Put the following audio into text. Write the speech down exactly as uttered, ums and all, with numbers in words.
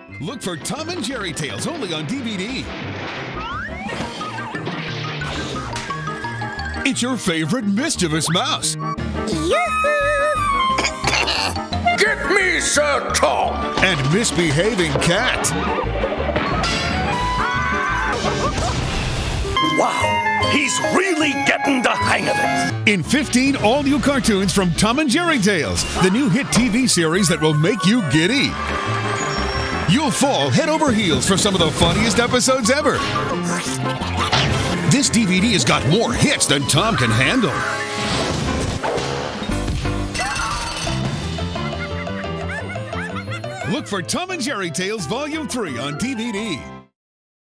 Look for Tom and Jerry Tales only on D V D. It's your favorite mischievous mouse. Get me, Sir Tom! And misbehaving cat. Wow, he's really getting the hang of it. In fifteen all-new cartoons from Tom and Jerry Tales, the new hit T V series that will make you giddy. You'll fall head over heels for some of the funniest episodes ever. This D V D has got more hits than Tom can handle. Look for Tom and Jerry Tales Volume three on D V D.